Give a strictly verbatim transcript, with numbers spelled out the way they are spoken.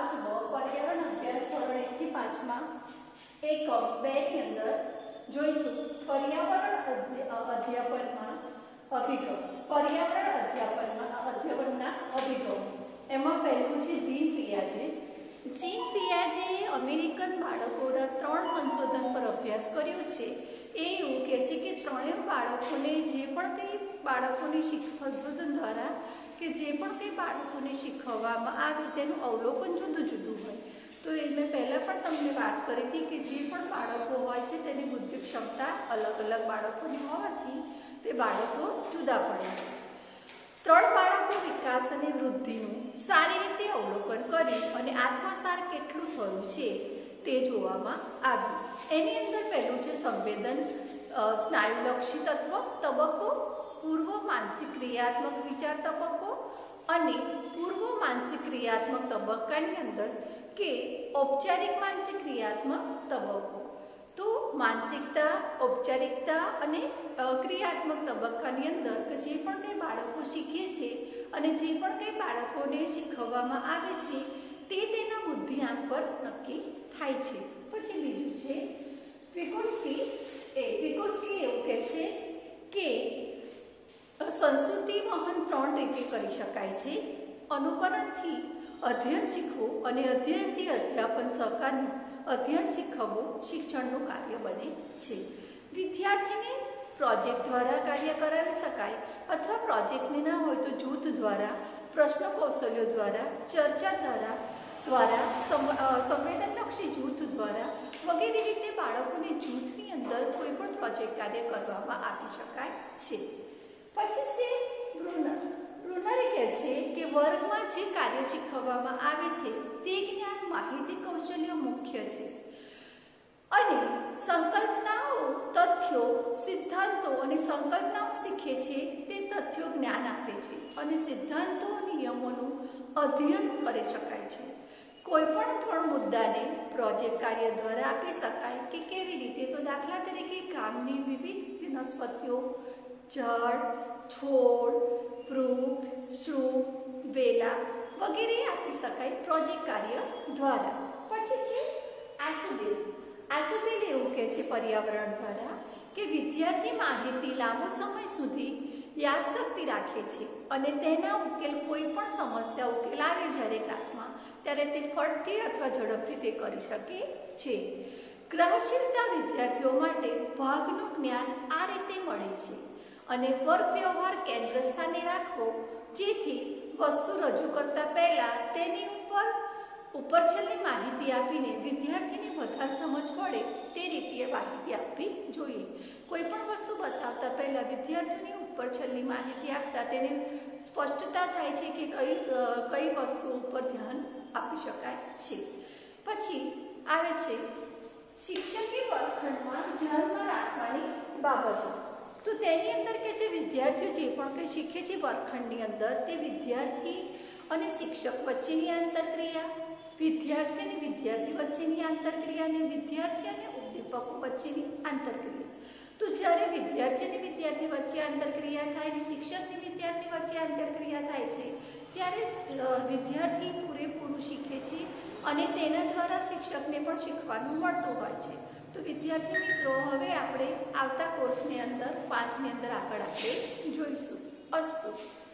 पांच ब पर्यावरण अभ्यास धोरण एक થી પાંચ માં એકમ બે ની અંદર જોઈશું पर्यावरण अध्यापનમાં અભિગમ पर्यावरण अध्यापનમાં અધ્યાપનના અભિગમ એમાં પહેલું છે જીન પિયાજે જીન પિયાજે અમેરિકન બાળકોના ત્રણ સંશોધન પર અભ્યાસ કર્યો છે એ એવું કહે છે કે ત્રણેય બાળકોને જે પણ કંઈ બાળકોને સંશોધન દ્વારા કે જે પણ કંઈ બાળકોને શીખવવામાં આવે તેનું અવલોકન જુદું જુદું હોય તો એ મેં પહેલાં પણ તમને વાત કરી હતી કે જે પણ બાળકો હોય છે તેની બુદ્ધિ ક્ષમતા અલગ અલગ બાળકોની હોવાથી તે બાળકો જુદા પડે છે ત્રણ બાળકો વિકાસ અને વૃદ્ધિનું સારી રીતે અવલોકન કરી અને આત્મસાર કેટલું થયું છે તે જોવામાં આવ્યું એની અંદર પહેલું છે સંવેદન સ્નાયુલક્ષી તત્વ તબક્કો પૂર્વ માનસિક ક્રિયાત્મક વિચાર તબક્કો અને પૂર્વ માનસિક ક્રિયાત્મક તબક્કાની અંદર કે ઔપચારિક માનસિક ક્રિયાત્મક તબક્કો તો માનસિકતા ઔપચારિકતા અને ક્રિયાત્મક તબક્કાની અંદર કે જે પણ કંઈ બાળકો શીખે છે અને જે પણ કંઈ બાળકોને શીખવવામાં આવે છે તે તેના બુદ્ધિઆંક પર નક્કી થાય છે પછી બીજું છે વિકોસ્કી એ વિકોસ્કી એવું કહે છે કે સંસ્કૃતિ વહન ત્રણ રીતે કરી શકાય છે અનુકરણથી અધ્યયન શીખવું અને અધ્યયનથી અધ્યાપન સહકારનું અધ્યયન શીખવવું શિક્ષણનું કાર્ય બને છે વિદ્યાર્થીને પ્રોજેક્ટ દ્વારા કાર્ય કરાવી શકાય અથવા પ્રોજેક્ટને ના હોય તો જૂથ દ્વારા પ્રશ્ન કૌશલ્યો દ્વારા ચર્ચા દ્વારા દ્વારા સંવેદનલક્ષી જૂથ દ્વારા વગેરે રીતે બાળકોને જૂથની અંદર કોઈ પણ પ્રોજેક્ટ કાર્ય કરવામાં આપી શકાય છે પછી છે બ્રુનર બ્રુનરે કહે છે કે વર્ગમાં જે કાર્ય શીખવવામાં આવે છે તે જ્ઞાન માહિતી કૌશલ્યો મુખ્ય છે અને સંકલ્પનાઓ તથ્યો સિદ્ધાંતો અને સંકલ્પનાઓ શીખે છે તે તથ્યો જ્ઞાન આપે છે અને સિદ્ધાંતો નિયમોનું અધ્યયન કરી શકાય છે કોઈ પણ પણ મુદ્દાને પ્રોજેક્ટ કાર્ય દ્વારા આપી શકાય કે કેવી રીતે તો દાખલા તરીકે ગામની વિવિધ વનસ્પતિઓ ઝાડ છોડ વૃક્ષ શ્રુપ વેલા વગેરે આપી શકાય પ્રોજેક્ટ કાર્ય દ્વારા પછી છે આસુબેલ આસુબેલ એવું કહે છે પર્યાવરણ દ્વારા કે વિદ્યાર્થી માહિતી લાંબો સમય સુધી યાદશક્તિ રાખે છે અને તેના ઉકેલ કોઈ પણ સમસ્યા ઉકેલ આવે જ્યારે ક્લાસમાં ત્યારે તે ફટથી અથવા ઝડપથી તે કરી શકે છે ગ્રહશીલતા વિદ્યાર્થીઓ માટે ભાગનું જ્ઞાન આ રીતે મળે છે અને વર્ગ વ્યવહાર કેન્દ્ર સ્થાને રાખવો જેથી વસ્તુ રજૂ કરતા પહેલા તેની ઉપર ઉપર છેલ્લી માહિતી આપીને વિદ્યાર્થીને વધારે સમજ પડે તે રીતે માહિતી આપવી જોઈએ કોઈ પણ વસ્તુ બતાવતા પહેલા વિદ્યાર્થીઓની ઉપર છેલ્લી માહિતી આપતા તેને સ્પષ્ટતા થાય છે કે કઈ કઈ વસ્તુ ઉપર ધ્યાન આપી શકાય છે પછી આવે છે શિક્ષકે વર્ગખંડમાં ધ્યાનમાં રાખવાની બાબતો તો તેની અંદર કે જે વિદ્યાર્થીઓ જે પણ કંઈ શીખે છે વર્ગખંડની અંદર તે વિદ્યાર્થી અને શિક્ષક વચ્ચેની આંતરક્રિયા વિદ્યાર્થી અને વિદ્યાર્થી વચ્ચેની આંતરક્રિયા અને વિદ્યાર્થી અને ઉદ્દીપકો વચ્ચેની આંતરક્રિયા તો જ્યારે વિદ્યાર્થી અને વિદ્યાર્થી વચ્ચે આંતરક્રિયા થાય અને શિક્ષકની વિદ્યાર્થી વચ્ચે આંતરક્રિયા થાય છે ત્યારે વિદ્યાર્થી પૂરેપૂરું શીખે છે અને તેના દ્વારા શિક્ષકને પણ શીખવાનું મળતું હોય છે તો વિદ્યાર્થી મિત્રો હવે આપણે આવતા કોર્સની અંદર પાંચની અંદર આગળ આપણે જોઈશું અસ્તુ।